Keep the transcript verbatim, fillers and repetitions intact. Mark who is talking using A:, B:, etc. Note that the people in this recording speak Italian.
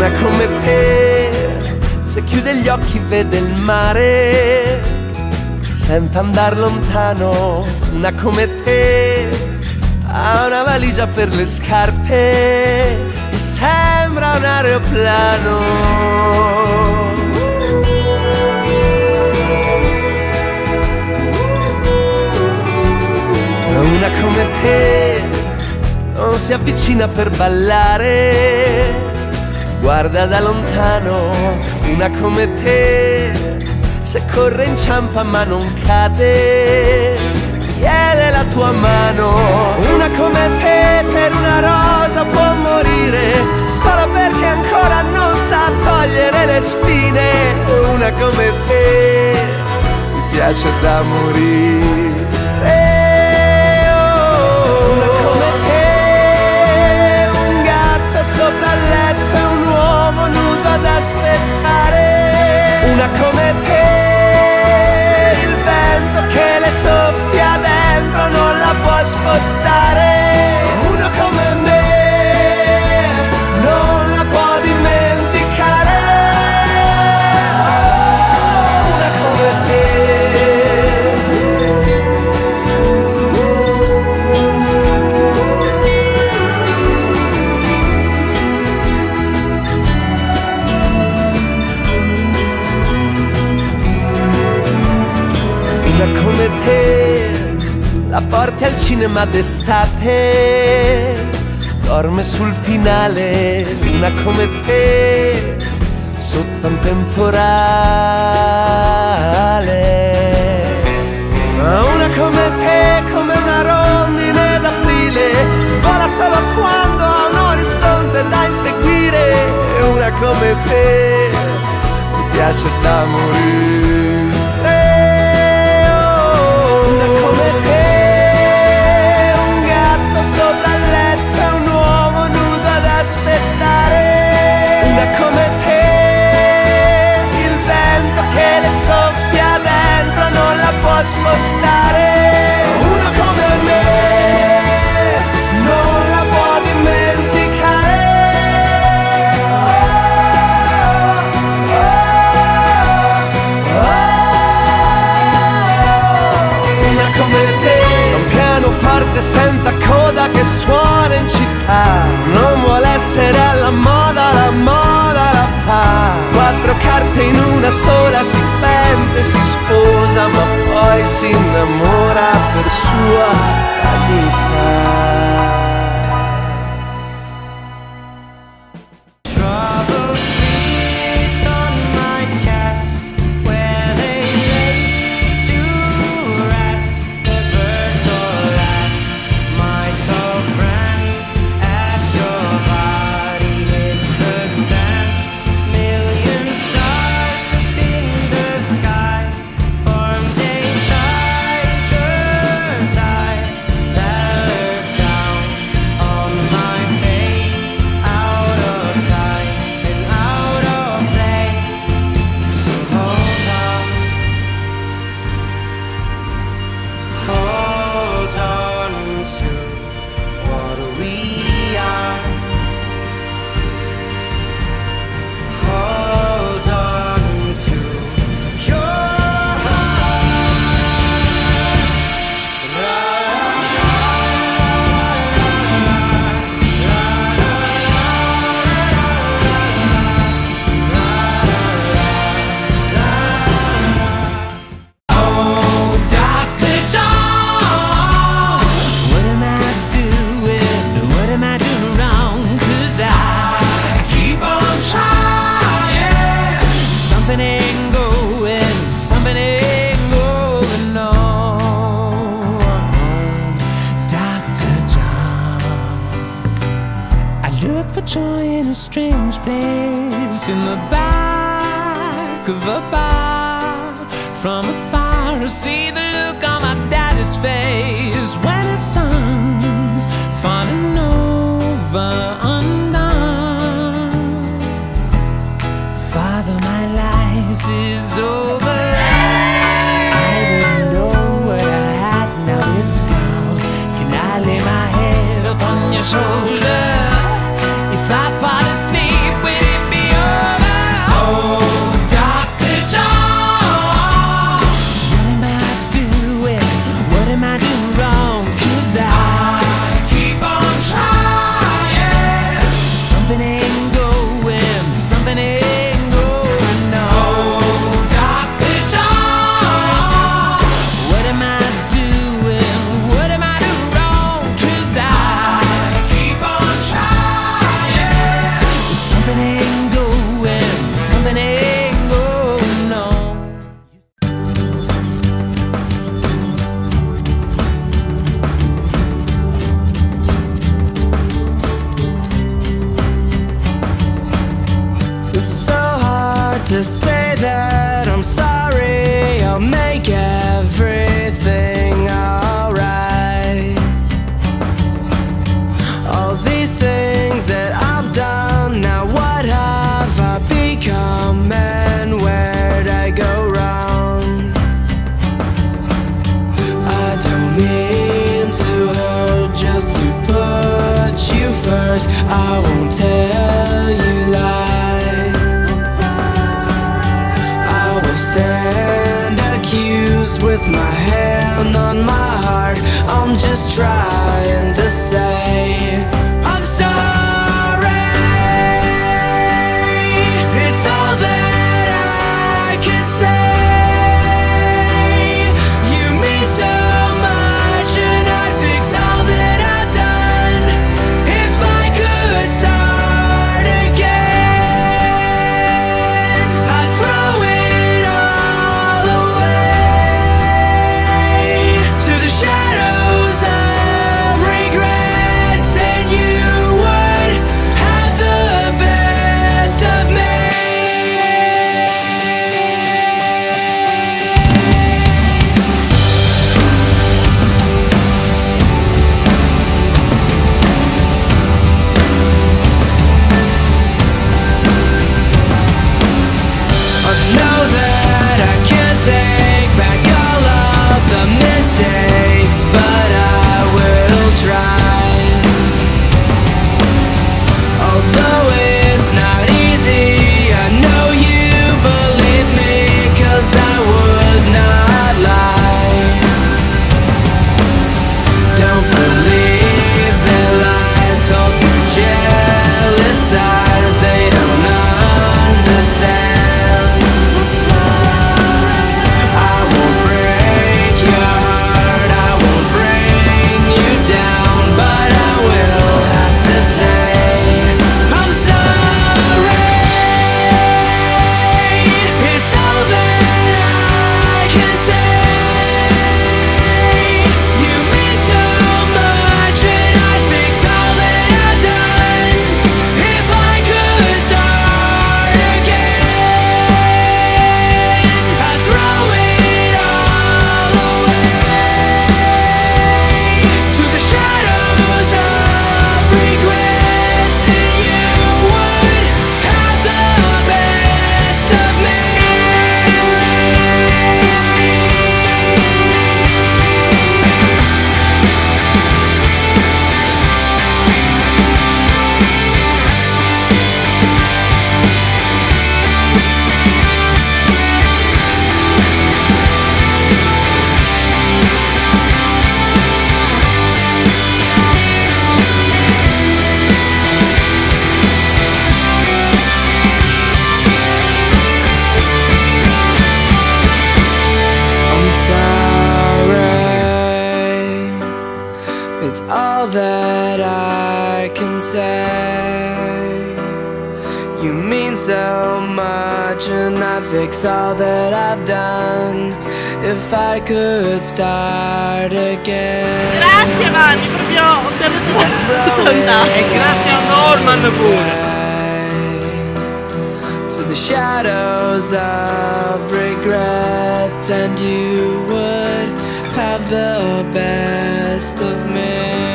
A: una come te, se chiude gli occhi vede il mare senza andar lontano. Una come te ha una valigia per le scarpe e sembra un aeroplano. Una come te non si avvicina per ballare, guarda da lontano. Una come te se corre inciampa ma non cade, chiede la tua mano. Una come te per una rosa può morire solo perché ancora non sa togliere le spine. Una come te mi piace da morire. Una come te, un gatto sopra il letto e un uomo nudo ad aspettare. Una come te, il vento che le soffia dentro non la può spostare. Una come me non la può dimenticare. Una come te. Una come te la porti al cinema d'estate, dorme sul finale. Una come te sotto un temporale. Una come te come una rondine d'aprile, vola solo quando ha un orizzonte da inseguire. Una come te mi piace da morire. Una come te, il vento che le soffia dentro non la può spostare. Una come me non la può dimenticare. Una come te, un pianoforte senza coda che suona in città, non vuole essere alla moda, la moda la fa. Quattro carte in una sola, si pente, si sposa, ma poi si innamora per sua vanità.
B: Joy in a strange place, in the back of a bar. From afar I see the look on my daddy's face when his son's falling over undone. Father, my life is over. I didn't know what I had, now it's gone. Can I lay my head upon your shoulder? If I fall asleep, will it be
C: It's so hard to say that I'm sorry. I'll make everything alright. All these things that I've done, now what have I become and where'd I go wrong? I don't mean to hurt, just to put you first. I won't tell you lies. I will stand accused with my hand on my heart. I'm just trying to say I'm sorry. It's all that I can say. You mean so much, and I'd fix all that I've done if I could start again. I'd throw it all away to the shadows of regrets, and you would have the best of me. I know that I can't take back all of the mistakes, but I will try. Although it's not easy, I know you believe me, 'cause I would not lie. Don't believe the lies told through jealous eyes. They don't understand. I won't break your heart, I won't bring you down, but I will have to say I'm sorry. It's all that I can say. You mean so much, and I'd fix all that I've done if I could start again. I'd throw it all away to the shadows of regrets, and you would have the best of me. I'm sorry. It's all that I can say. You mean so much, and I'd fix all that I've done if I could start again.
D: Grazie Vanni, proprio ho perduto tanta. E grazie a Norman pure.
C: To the shadows of regrets, and you would have the best of me.